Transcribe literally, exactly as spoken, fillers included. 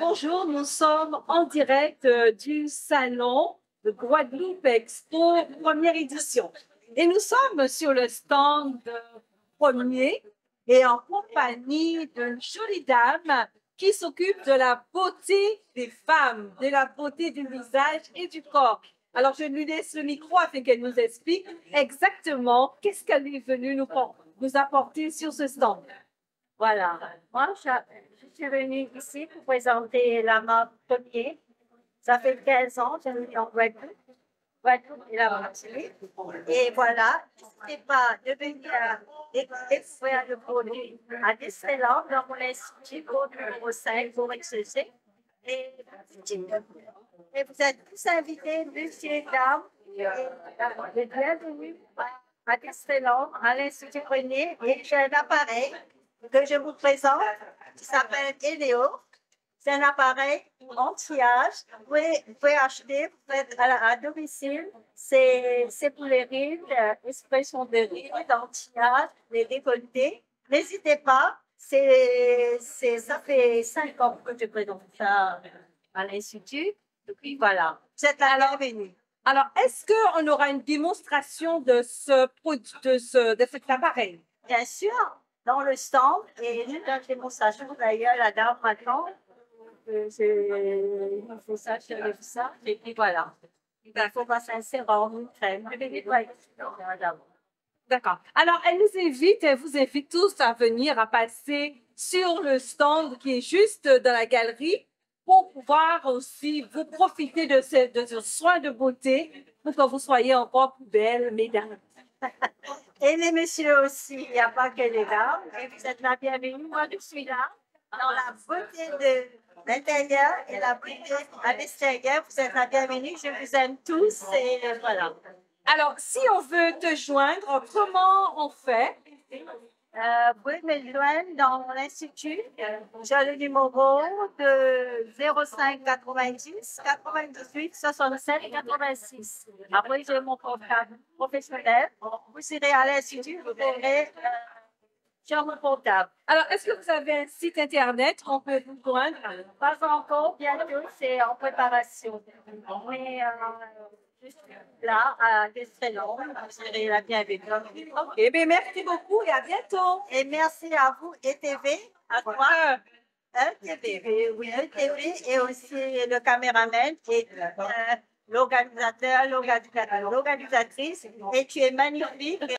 Bonjour, nous sommes en direct euh, du salon de Guadeloupe Expo, première édition. Et nous sommes sur le stand de premier et en compagnie d'une jolie dame qui s'occupe de la beauté des femmes, de la beauté du visage et du corps. Alors, je lui laisse le micro afin qu'elle nous explique exactement qu'est-ce qu'elle est venue nous, nous apporter sur ce stand. Voilà. Moi, je, je suis venue ici pour présenter la marque Premier. Ça fait quinze ans que je suis en Guadeloupe. Guadeloupe et la Martinique. Et voilà, n'hésitez pas de venir découvrir le produit à Disneyland dans mon institut au numéro cinq pour exercer. Et, et vous êtes tous invités, monsieur et dames, et bienvenue à Disneyland, à l'Institut Grenier. Et j'ai un appareil que je vous présente, qui s'appelle Elio. C'est un appareil anti-âge. Vous pouvez, vous pouvez acheter, vous faites à, à domicile. C'est pour les rides, euh, expression de rides, anti-âge, les décolletés. N'hésitez pas, c'est, ça fait cinq ans que je présente ça à l'Institut. Et puis voilà, vous êtes la bienvenue. Alors, est-ce qu'on aura une démonstration de ce produit, de, ce, de cet appareil? Bien sûr, dans le stand, et une démonstration d'ailleurs, la dame maintenant, il faut ça, je vu ça, et puis voilà. Il faut pas s'insérer en une crème. D'accord. Alors, elle nous invite, elle vous invite tous à venir, à passer sur le stand qui est juste dans la galerie pour pouvoir aussi vous profiter de ce, de ce soin de beauté pour que vous soyez encore plus belles, mesdames. Et les messieurs aussi, il n'y a pas que les dames. Et vous êtes la bienvenue. Moi, je suis là dans la beauté de l'intérieur et la beauté à l'extérieur. Vous êtes la bienvenue. Je vous aime tous et voilà. Alors, si on veut te joindre, comment on fait? Euh, vous pouvez me joindre dans l'Institut. J'ai le numéro de zéro cinq quatre-vingt-dix quatre-vingt-dix-huit soixante-sept quatre-vingt-six. Après, j'ai mon portable professionnel. Vous irez à l'Institut, vous verrez euh, sur mon portable. Alors, est-ce que vous avez un site Internet où on peut vous joindre? Pas encore, bientôt, c'est en préparation. Mais euh, je suis là à Disneyland. Vous serez la bienvenue. Eh bien, merci beaucoup et à bientôt. Et merci à vous, E T V, à toi. E T V, oui, E T V et aussi le caméraman et euh, l'organisateur, l'organisatrice. Et tu es magnifique.